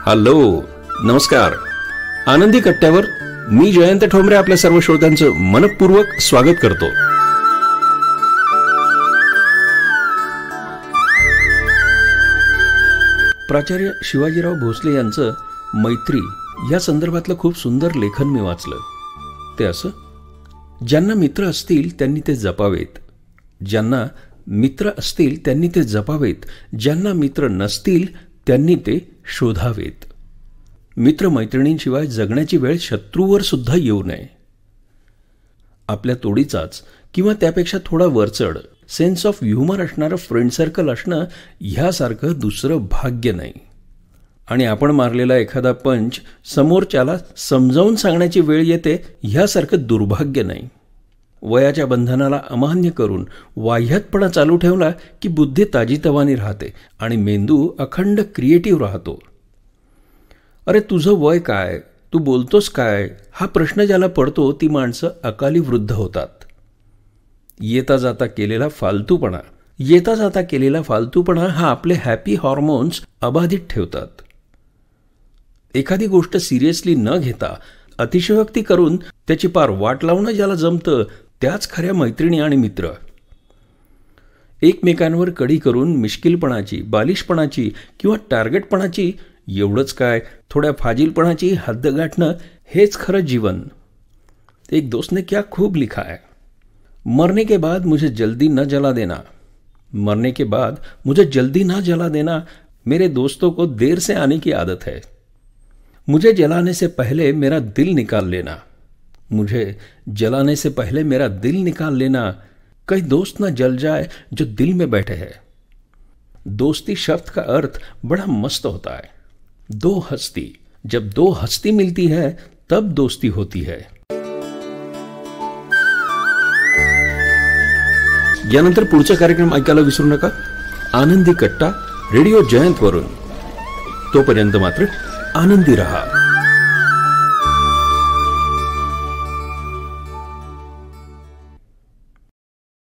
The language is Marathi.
हॅलो, नमस्कार. आनंदी कट्ट्यावर मी जयंत ठोंबरे आपल्या सर्व श्रोत्यांचं मनपूर्वक स्वागत करतो. प्राचार्य शिवाजीराव भोसले यांचं मैत्री या संदर्भातलं खूप सुंदर लेखन मी वाचलं. ते असं: ज्यांना मित्र असतील त्यांनी ते जपावेत, ज्यांना मित्र असतील त्यांनी ते जपावेत, ज्यांना मित्र नसतील त्यांनी ते शोधावेत. मित्रमैत्रिणींशिवाय जगण्याची वेळ शत्रूवर सुद्धा येऊ नये. आपल्या तोडीचाच किंवा त्यापेक्षा थोडा वरचढ सेन्स ऑफ ह्युमर असणारं फ्रेंड सर्कल असणं ह्यासारखं दुसरं भाग्य नाही. आणि आपण मारलेला एखादा पंच समोरच्याला समजावून सांगण्याची वेळ येते ह्यासारखं दुर्भाग्य नाही. वयाच्या बंधनाला अमान्य करून वाह्यातपणा चालू ठेवला की बुद्धी ताजीतवानी राहते आणि मेंदू अखंड क्रिएटिव्ह राहतो. अरे तुझं वय काय, तू बोलतोस काय, हा प्रश्न ज्याला पडतो ती माणसं अकाली वृद्ध होतात. येता जाता केलेला फालतूपणा हा आपले हॅपी हॉर्मोन्स अबाधित ठेवतात. एखादी गोष्ट सिरियसली न घेता अतिशयोक्ती करून त्याची पार वाट लावणं ज्याला जमतं त्याच खऱ्या मैत्रिणी आणि मित्र. एकमेकांवर कडी करून मिश्किलपणाची, बालिशपणाची किंवा टार्गेटपणाची, एवढंच काय थोड्या फाजीलपणाची हद्द गाठणं हेच खरं जीवन. एक दोस्त ने क्या खूब लिखा है: मरने के बाद मुझे जल्दी न जला देना, मरने के बाद मुझे जल्दी न जला देना, मेरे दोस्तों को देर से आने की आदत है. मुझे जलाने से पहले मेरा दिल निकाल लेना, मुझे जलाने से पहले मेरा दिल निकाल लेना, कई दोस्त न जल जाए जो दिल में बैठे हैं. दोस्ती शब्द का अर्थ बड़ा मस्त होता है. दो हस्ती, जब दो हस्ती मिलती है तब दोस्ती होती है. यानंतर पुढचा कार्यक्रम ऐकायला विसरू नका, आनंदी कट्टा रेडिओ जयंत वरून. तोपर्यंत मात्र आनंदी रहा.